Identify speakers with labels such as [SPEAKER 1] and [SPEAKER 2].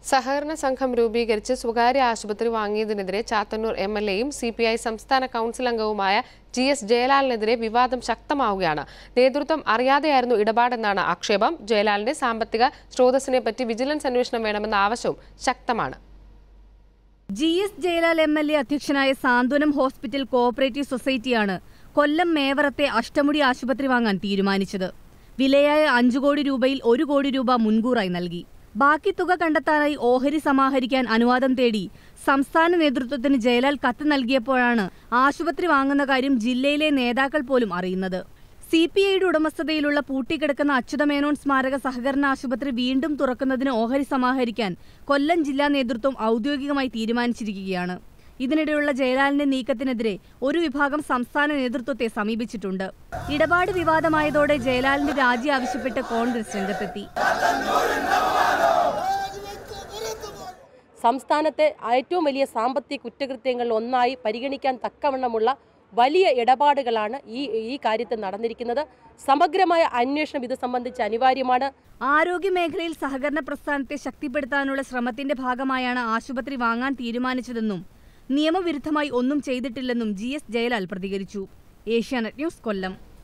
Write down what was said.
[SPEAKER 1] സഹകരണ സംഘം രൂപീകരിച്ച് സ്വകാര്യ ആശുപത്രി വാങ്ങിയതിനെതിരെ ചാത്തന്നൂർ എംഎൽഎയും സിപിഐ സംസ്ഥാന കൗൺസിൽ അംഗവുമായ ജി.എസ്. ജയലാലിനെതിരെ വിവാദം ശക്തമാവുകയാണ്. നേതൃത്വം അറിയാതെയായിരുന്നു ഇടപാടെന്നാണ് ആക്ഷേപം. ജയലാലിന്റെ സാമ്പത്തിക സ്രോതസ്സിനെപ്പറ്റി വിജിലൻസ് അന്വേഷണം വേണമെന്ന ആവശ്യവും ശക്തമാണ്.
[SPEAKER 2] ജി.എസ്. ജയലാൽ എം.എൽ.എ അധ്യക്ഷനായ സാന്ത്വനം ഹോസ്പിറ്റൽ കോഓപ്പറേറ്റീവ് സൊസൈറ്റിയാണ് കൊല്ലം മേവറത്തെ അഷ്ടമുടി ആശുപത്രി വാങ്ങാൻ തീരുമാനിച്ചത്. വിലയായ 5 കോടി രൂപയിൽ 1 കോടി രൂപ മുൻകൂറായി നൽകി. ബാക്കി തുക കണ്ടെത്താനായി ഓഹരി സമാഹരിക്കാൻ അനുവാദം തേടി സംസ്ഥാന നേതൃത്വത്തിന് ജയലാൽ കത്ത് നൽകിയപ്പോഴാണ് ആശുപത്രി വാങ്ങുന്ന കാര്യം ജില്ലയിലെ നേതാക്കൾ പോലും അറിയുന്നത്. സിപിഐയുടെ ഉടമസ്ഥതയിലുള്ള പൂട്ടിക്കിടക്കുന്ന അച്യുതമേനോൻ സ്മാരക സഹകരണ ആശുപത്രി വീണ്ടും തുറക്കുന്നതിന് ഓഹരി സമാഹരിക്കാൻ കൊല്ലം ജില്ലാ നേതൃത്വം ഔദ്യോഗികമായി തീരുമാനിച്ചിരിക്കുകയാണ്. ഇതിനിടെയുള്ള ജയലാലിന്റെ നീക്കത്തിനെതിരെ ഒരു വിഭാഗം സംസ്ഥാന നേതൃത്വത്തെ സമീപിച്ചിട്ടുണ്ട്. ഇടപാട് വിവാദമായതോടെ ജയലാലിന്റെ രാജി ആവശ്യപ്പെട്ട് കോൺഗ്രസ് രംഗത്തെത്തി.
[SPEAKER 3] സംസ്ഥാനത്തെ ഏറ്റവും വലിയ സാമ്പത്തിക കുറ്റകൃത്യങ്ങളിൽ ഒന്നായി പരിഗണിക്കാൻ തക്കവണ്ണമുള്ള വലിയ ഇടപാടുകളാണ് ഈ കാര്യത്തിൽ നടന്നിരിക്കുന്നത്. സമഗ്രമായ അന്വേഷണം ഇത് സംബന്ധിച്ച് അനിവാര്യമാണ്.
[SPEAKER 2] ആരോഗ്യ മേഖലയിൽ സഹകരണ പ്രസ്ഥാനത്തെ ശക്തിപ്പെടുത്താനുള്ള ശ്രമത്തിന്റെ ഭാഗമായാണ് ആശുപത്രി വാങ്ങാൻ തീരുമാനിച്ചതെന്നും നിയമവിരുദ്ധമായി ഒന്നും ചെയ്തിട്ടില്ലെന്നും ജി.എസ്. ജയലാൽ പ്രതികരിച്ചു. ഏഷ്യാനെറ്റ് ന്യൂസ്, കൊല്ലം.